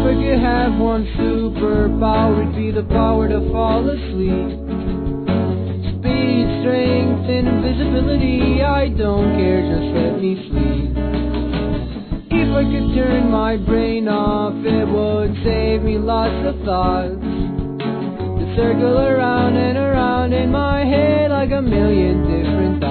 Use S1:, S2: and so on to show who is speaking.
S1: I could have one superpower, it'd be the power to fall asleep. Speed, strength, and invisibility, I don't care, just let me sleep. If I could turn my brain off, it would save me lots of thoughts to circle around and around in my head like a million different thoughts.